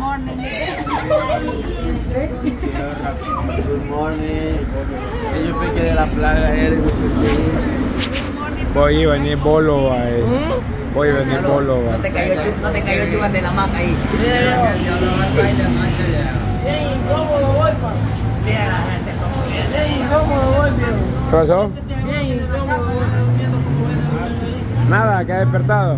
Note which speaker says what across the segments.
Speaker 1: morning.
Speaker 2: Good morning. Yo pegué de la plaga ayer y me sentí.
Speaker 3: Voy a venir bolo, ahí. Voy a venir bolo,
Speaker 4: No te cayó chugas de la maca ahí.
Speaker 3: ¿Qué pasó? Nada, que ha despertado.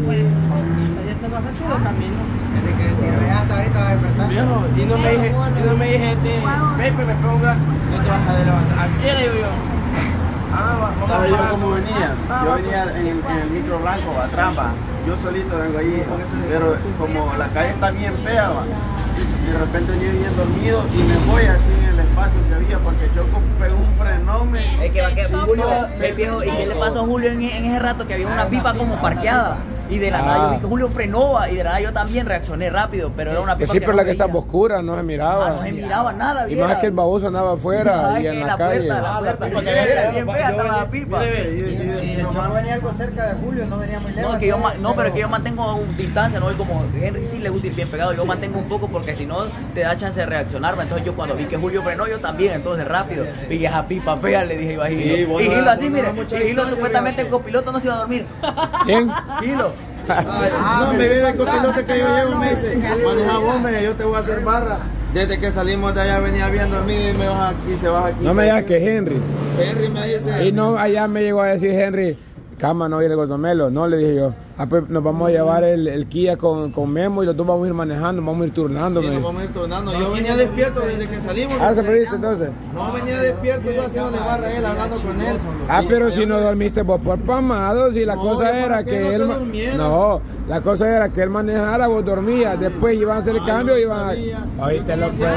Speaker 2: Hasta ahorita va a despertar. Viejo, y no me dije, Pepe, me ponga, no te vas a levantar. ¿A qué le digo yo? ¿Sabes yo cómo venía? Yo venía en el micro blanco, a trampa. Yo solito vengo ahí, pero como la calle está bien fea, de repente venía bien dormido y me voy así en el espacio que había porque yo pegué un frenón.
Speaker 4: Es que Julio, el viejo, ¿y qué le pasó a Julio en ese rato? Que había una pipa como parqueada. Y de la nada yo vi que Julio frenó y de la nada yo también reaccioné rápido, pero era una pipa
Speaker 3: sí, pero la que estaba oscura, no se miraba.
Speaker 4: No se miraba nada,
Speaker 3: y más que el baboso andaba afuera y en la calle.
Speaker 4: La puerta, era bien fea la pipa.
Speaker 2: Yo no venía algo cerca de Julio, no venía muy lejos.
Speaker 4: Pero es que yo mantengo distancia, no voy como Henry sí le gusta ir bien pegado, yo mantengo un poco porque si no te da chance de reaccionar. Entonces yo cuando vi que Julio frenó, yo también, entonces rápido. Y esa pipa fea le dije yo a Gilo. Y Gilo así, mire, y Gilo supuestamente el copiloto no se iba a dormir.
Speaker 3: ¿Quién?
Speaker 4: Gilo.
Speaker 2: No, me viene el copiloto que yo llevo, me dice, maneja vos, yo te voy a hacer barra. Desde que salimos de allá venía bien dormido y me vas aquí, se vas aquí.
Speaker 3: No me digas que Henry.
Speaker 2: Henry me dice.
Speaker 3: Y no, allá me llegó a decir Henry, cama, no viene el Gordomelo. No, le dije yo, pues nos vamos a llevar el Kia con Memo y los dos vamos a ir manejando, vamos a ir turnando.
Speaker 2: Sí, nos vamos a ir turnando. Yo venía despierto desde que salimos.
Speaker 3: Ah, ¿se perdiste entonces?
Speaker 2: No, venía despierto yo haciéndole barra a él, hablando con él.
Speaker 3: Ah, pero si no dormiste vos por pamado, si la cosa era que él... No, la cosa era que él manejara, vos dormías, después iban a hacer el cambio y iban a... Oíste lo que...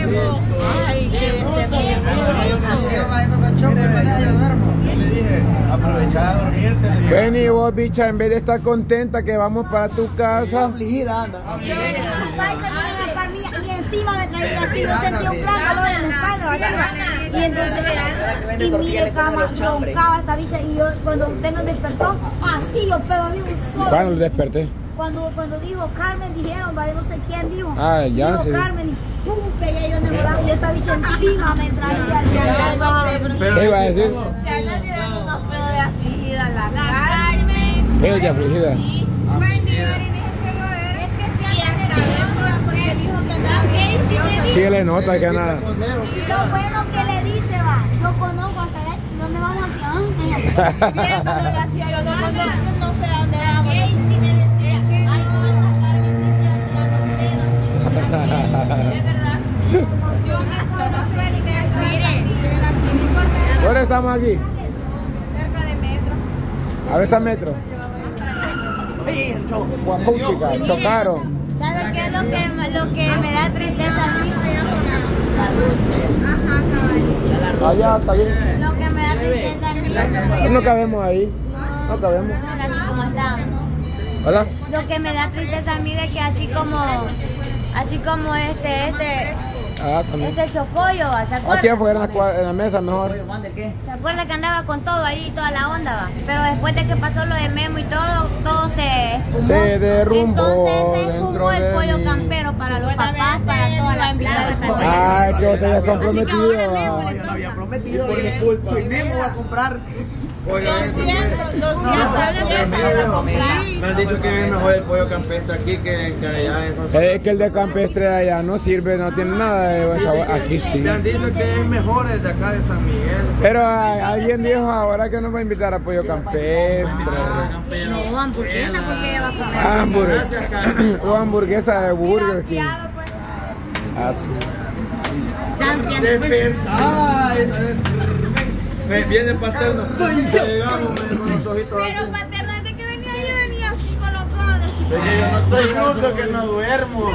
Speaker 2: Aprovechá a dormirte.
Speaker 3: Vení vos, bicha, en vez de estar contenta que vamos para tu casa.
Speaker 4: Afligida anda.
Speaker 1: Y encima me traía así, yo sentí un gran dolor en la espalda, ¿verdad? Y entonces, y mire cama, roncaba esta bicha, y yo, cuando usted nos despertó, así yo pego de un solo.
Speaker 3: ¿Cuándo lo desperté?
Speaker 1: Cuando dijo Carmen, dijeron, ¿vale? No sé quién dijo.
Speaker 3: Ah, ya
Speaker 1: dijo
Speaker 3: sí.
Speaker 1: Carmen, y pum, pegué yo en el volante, y esta bicha encima me traía.
Speaker 3: ¿Qué iba a decir?
Speaker 1: Se anda tirando unos pedos de afligida la Carmen.
Speaker 3: ¿Pedos de afligida?
Speaker 1: Sí.
Speaker 3: Sí, le nota que nada.
Speaker 1: Lo bueno que le dice, va, yo conozco hasta allá, ¿dónde vamos aquí? Bien, cuando le hacía yo, no sé a dónde vamos. Y si me decía, ay, no vas a sacar mi licencia de la tontera. Es verdad. Yo me conozco, mire.
Speaker 3: ¿Dónde estamos aquí?
Speaker 1: Cerca de metro.
Speaker 3: Ahora está Metro. Guapuchica, chocaron.
Speaker 1: ¿Sabes qué es lo que me da tristeza a mí? La luz. Ajá, caballito.
Speaker 3: Allá está bien.
Speaker 1: Lo que me da tristeza a mí.
Speaker 3: No cabemos ahí. No cabemos.
Speaker 1: Así como estamos.
Speaker 3: Hola.
Speaker 1: Lo que me da tristeza a mí de que así como
Speaker 3: También.
Speaker 1: este chocollo, ¿se acuerda?
Speaker 3: Aquí afuera en la mesa mejor.
Speaker 1: ¿Se acuerda que andaba con todo ahí, toda la onda, va? Pero después de que pasó lo de Memo y todo se espumó.
Speaker 3: Se derrumbó.
Speaker 1: Entonces se espumó el pollo campero para los papás, para toda la vida.
Speaker 3: Ay, que vos te hayas comprometido.
Speaker 4: Yo no había prometido. Por mi culpa. Y Memo va a comprar.
Speaker 1: 200.
Speaker 2: Me han dicho que es mejor el pollo campestre aquí que allá en San Salvador.
Speaker 3: Es que el de campestre de allá no sirve, no tiene nada de buen sabor. Aquí sí.
Speaker 2: Me han dicho que es mejor el de acá de San Miguel.
Speaker 3: Pero alguien dijo ahora que nos va a invitar a pollo campestre.
Speaker 1: No, hamburguesa, porque ella va a comer.
Speaker 2: Gracias, Carmen.
Speaker 3: O hamburguesa de Burger King. Así.
Speaker 2: Despertar. Me viene paterno. Llegamos con los ojitos así.
Speaker 1: Pero paterno, desde que venía yo venía así con los ojos de chico.
Speaker 2: Yo no estoy bruto, que no duermo.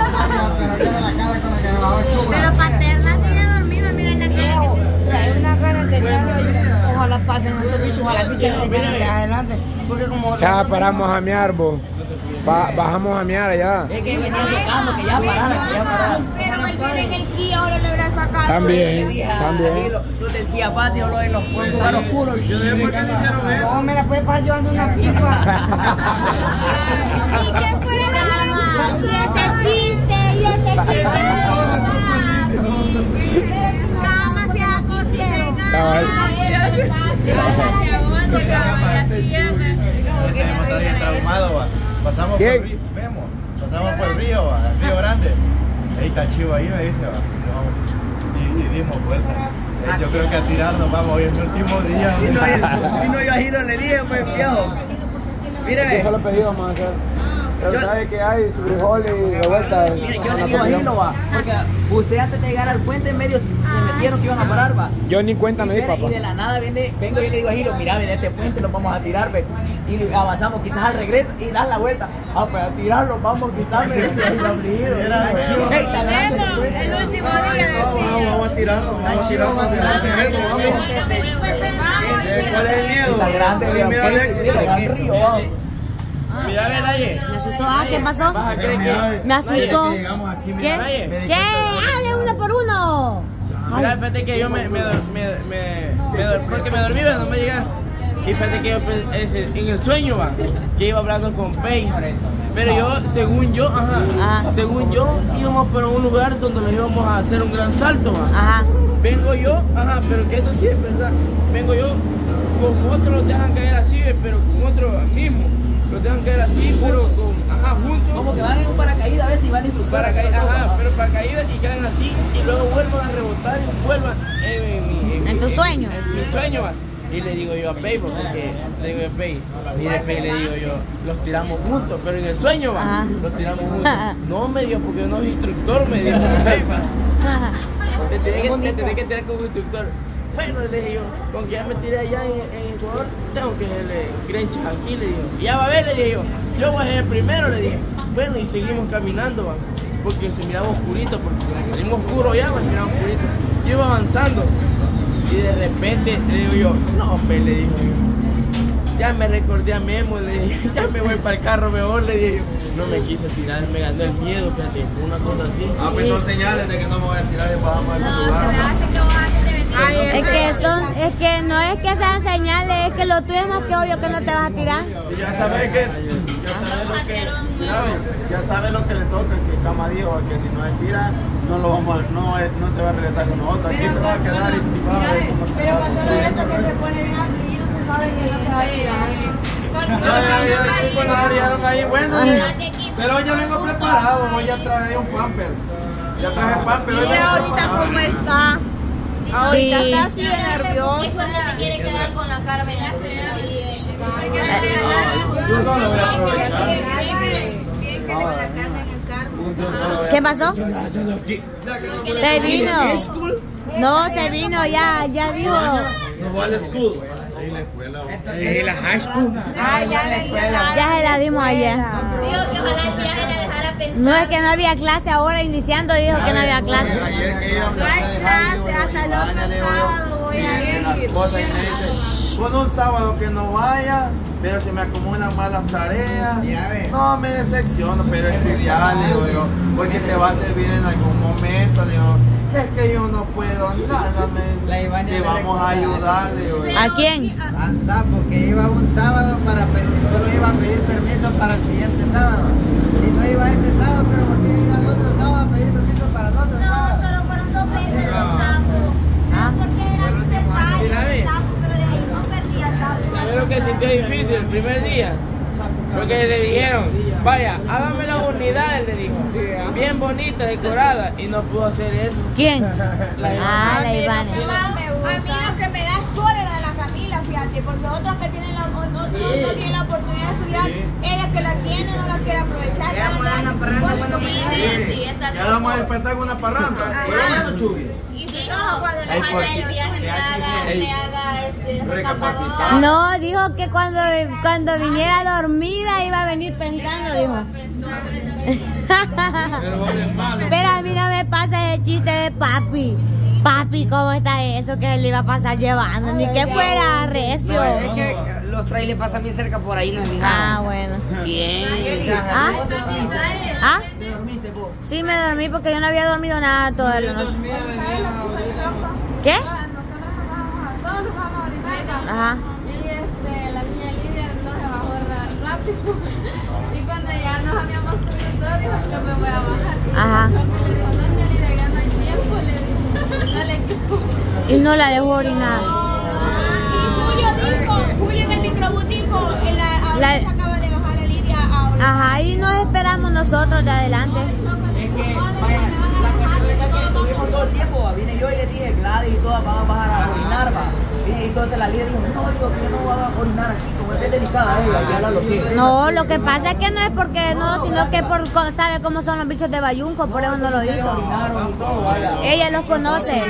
Speaker 1: Pero paterna sigue dormida, miren la cara.
Speaker 5: Trae una cara de perro. Ojalá pasen estos bichos, ojalá bichos se queden de adelante. Porque como.
Speaker 3: Ya paramos a mear, vos. Bajamos a mear allá.
Speaker 4: Es que venía sacando, que ya parara.
Speaker 1: Pero él viene en el Kia, ahora le habrá sacado.
Speaker 3: También,
Speaker 4: Los
Speaker 3: también.
Speaker 4: del Kia fácil o los de los lugares oscuros.
Speaker 2: Yo después que le hicieron eso.
Speaker 5: No, me la puede pasar llevando una pipa.
Speaker 1: Y que fuera de ese chiste y ese
Speaker 3: ¿Quién?
Speaker 6: Vemos, pasamos por el río, el río Grande. Ahí está chivo ahí, me dice, va. Y dimos vuelta. Yo creo que a tirar nos vamos hoy en el último día.
Speaker 4: Y no yo a Giro le dije, pues viejo. Míreme.
Speaker 3: Eso lo pedí, vamos a hacer. Pero sabe que hay frijoles y revueltas.
Speaker 4: Mire, yo le digo a Gilo, va, porque usted antes de llegar al puente en medio se metieron que iban a parar, va.
Speaker 3: Yo ni cuenta me di, papá.
Speaker 4: Y de la nada vengo y le digo a Gilo, mira, ven este puente, lo vamos a tirar, ve. Y avanzamos quizás al regreso y das la vuelta. Ah, pues a tirarlo, vamos, quizás me decía Gilo afligido. Hey, está grande el puente.
Speaker 1: El último día decía.
Speaker 6: Vamos a tirarlo, vamos a tirarlo. ¿Cuál es el miedo?
Speaker 4: Está grande el
Speaker 6: miedo al éxito.
Speaker 4: Está grande el río, va.
Speaker 2: Mira, ven, Aye.
Speaker 5: Me asustó. Ah, ¿qué pasó?
Speaker 2: ¿Vas a creer que?
Speaker 5: Me asustó. ¿Qué?
Speaker 2: Aye.
Speaker 5: ¿Qué? ¡Hable uno por uno!
Speaker 2: Mira, fíjate que yo porque me dormí, pero no me llegué. Y fíjate que yo en el sueño, va, que iba hablando con Pei. Pero yo, según yo, íbamos por un lugar donde nos íbamos a hacer un gran salto, va.
Speaker 5: Ajá.
Speaker 2: Vengo yo, pero que eso sí es verdad. Vengo yo, con otros los dejan caer así, pero con otros mismo. Los dejan caer así, pero juntos.
Speaker 4: Como que van en un paracaídas a ver si van a disfrutar.
Speaker 2: Pero paracaídas y quedan así y luego vuelvan a rebotar y vuelvan
Speaker 5: ¿En tu sueño?
Speaker 2: En mi sueño, va. Y le digo yo a Pei, porque le digo a Pei, mire Pei, le digo yo, los tiramos juntos, pero en el sueño, va,
Speaker 5: Ajá.
Speaker 2: los tiramos juntos. No me dio, porque no es instructor, me dijo Pei, va. Te tenés que tirar con un instructor. Bueno, le dije yo, con que ya me tiré allá en Ecuador, tengo que hacerle grenchas aquí, le digo. Y ya va a ver, le dije yo voy a ser el primero, le dije. Bueno, y seguimos caminando, va, porque se miraba oscurito, porque como salimos oscuro ya, se miraba oscurito. Yo iba avanzando, y de repente le digo yo, no, pues, le digo yo, ya me recordé a Memo, le dije, ya me voy para el carro mejor, le dije yo. No me quise tirar, me ganó el miedo, fíjate, una cosa así.
Speaker 6: Ah, pues son señales de que no me voy a tirar y bajamos al lugar.
Speaker 5: Es que no es que sean señales, es que lo tuyo es más que obvio que no te vas a tirar.
Speaker 6: Y ya sabes ya sabe lo que le toca, que Cama dijo, que si no se tira, no se va a regresar con nosotros. Aquí te va a quedar y vas a ver cómo te va.
Speaker 1: Pero cuando lo eso que se pone bien afligido, se sabe que no se va a tirar.
Speaker 6: Cuando se hallaron ahí, bueno, pero hoy ya vengo preparado, hoy ya traje un pamper. Ya traje pamper.
Speaker 1: Mira ahorita cómo está. Ahorita
Speaker 5: Sí.
Speaker 1: está así de nervioso.
Speaker 7: Es porque se quiere quedar con la Carmen.
Speaker 6: Yo solo voy a aprovechar.
Speaker 5: ¿Qué pasó? Se vino. No, se vino, ya dijo.
Speaker 6: No vale school.
Speaker 2: La high school.
Speaker 5: Ya se la dimos ayer.
Speaker 7: Digo que ojalá el viaje le dejara pensar.
Speaker 5: No es que no había clase ahora, iniciando dijo que no había clase.
Speaker 6: Ayer que ella
Speaker 1: No hay clase, hasta el otro sábado voy a ir.
Speaker 6: Con un sábado que no vaya, pero se me acumulan malas tareas. No me decepciono, pero estudiar, le digo yo, porque te va a servir en algún momento, le digo. Es que yo no puedo nada, te vamos a ayudar, le digo.
Speaker 5: ¿A quién?
Speaker 8: Al sapo, que iba un sábado solo iba a pedir permiso para el siguiente sábado. Y no iba este sábado, pero ¿por qué ir al otro sábado a pedir permiso para el otro sábado?
Speaker 1: No, solo fueron 2 meses de sapo. No, porque era necesario el sapo, pero de ahí no perdía sapo.
Speaker 2: ¿Sabes lo que sintió difícil el primer día? Porque le dijeron, vaya, hágame las unidades, le dijo, bien bonitas, decoradas, y no pudo hacer eso.
Speaker 5: ¿Quién?
Speaker 2: La
Speaker 5: Ah, la Ivana.
Speaker 1: A mí lo que me da es cólera de la familia, fíjate, porque otros que tienen no tienen la oportunidad de estudiar, ella que la tiene no la quiere aprovechar.
Speaker 6: Ya la vamos a despertar con una parranda. Pero bueno, Chugui.
Speaker 7: Y si no, cuando le haga el viaje me haga recapacitar.
Speaker 5: No, dijo que cuando viniera dormida iba a venir pensando, dijo. Pero a mí no me pasa el chiste de papi. Papi, ¿cómo está eso que le iba a pasar llevando? Ni que fuera recio.
Speaker 8: No, es que los trailers pasan bien cerca por ahí, no es mi
Speaker 5: Ah, bueno.
Speaker 8: Bien.
Speaker 5: ¿Ah? ¿Ah?
Speaker 8: ¿Te dormiste vos?
Speaker 5: Sí, me dormí porque yo no había dormido nada toda la noche. ¿Qué?
Speaker 1: Todos nos vamos ahorita.
Speaker 5: Ajá.
Speaker 1: Y la niña Lidia no se bajó rápido. Y cuando ya nos habíamos subido todo, dijo, yo me voy a bajar.
Speaker 5: Ajá.
Speaker 1: Y le dijo, no, niña Lidia, ya no hay tiempo, le dijo. No le quiso.
Speaker 5: Y no la dejó orinar.
Speaker 1: Julio en el microbús dijo, ahora se acaba de bajar a Lidia a
Speaker 5: Ajá, ahí nos esperamos nosotros de adelante.
Speaker 4: Es que, vaya, la cuestión es que estuvimos todo el tiempo, vine yo y le dije, Gladys y todas van a bajar a orinar, va. Y entonces la líder dijo, no, digo que no va a orinar aquí, como es bien delicada ella, ya la bloqueé.
Speaker 5: No, lo que pasa es que no es porque no, sino que sabe cómo son los bichos de Bayunco, por eso no lo hizo.
Speaker 4: Orinaron y todo, vaya.
Speaker 5: Ella los conoce.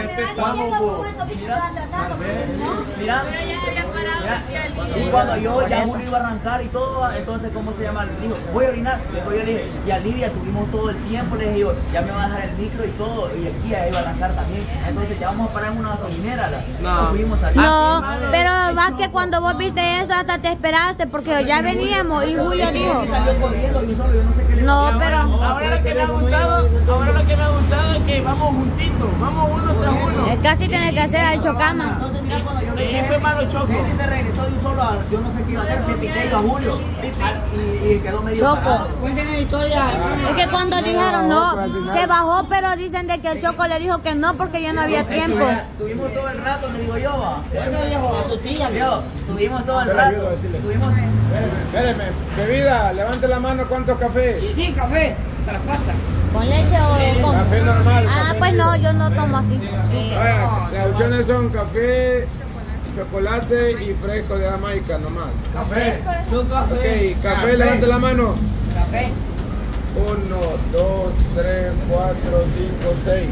Speaker 4: Mira, y cuando yo ya Julio iba a arrancar y todo, entonces, ¿cómo se llama? Dijo, voy a orinar. Después yo le dije, y a Lidia tuvimos todo el tiempo, le dije yo, ya me va a dejar el micro y todo, y aquí ya iba a arrancar también. Entonces ya vamos a parar en una gasolinera.
Speaker 5: No, pero va que cuando vos viste eso hasta te esperaste, porque ya veníamos y Julio dijo.
Speaker 4: Salió corriendo y solo yo no sé qué le
Speaker 5: no, pero
Speaker 2: ahora lo que me ha gustado es que vamos juntitos, vamos uno tras uno.
Speaker 5: es casi tener que hacer el chocama.
Speaker 4: Entonces mira cuando yo
Speaker 2: Y fue malo choco.
Speaker 4: Henry se regresó de un solo a, yo no sé qué iba a hacer, me piqué yo a Julio y quedó medio
Speaker 5: Choco.
Speaker 4: parado.
Speaker 8: Cuéntenme la historia.
Speaker 5: Es que cuando dijeron no, se bajó, pero dicen de que el Choco le dijo que no porque ya no había tiempo.
Speaker 4: Tuvimos todo el rato, me digo yo, va.
Speaker 8: Bueno, viejo, a su tía,
Speaker 4: Yo, tuvimos todo el rato. Tuvimos.
Speaker 3: Espéreme, bebida, levante la mano, ¿cuántos cafés?
Speaker 8: Sí, café, hasta las patas.
Speaker 5: ¿Con leche o con?
Speaker 3: Café normal.
Speaker 5: Ah,
Speaker 3: café
Speaker 5: pues no,
Speaker 3: negro.
Speaker 5: yo no tomo así.
Speaker 3: Vaya, las opciones son café, chocolate y fresco de Jamaica nomás.
Speaker 6: Café.
Speaker 3: Ok, café, levante la mano.
Speaker 8: Café.
Speaker 3: 1, 2, 3, 4, 5, 6.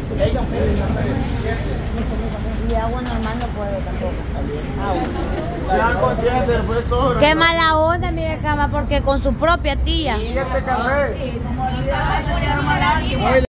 Speaker 5: Y agua normal no puedo tampoco.
Speaker 6: Ya consciente, después sobra.
Speaker 5: Qué mala onda, mire, cama, porque con su propia tía.
Speaker 3: ¿Y este café?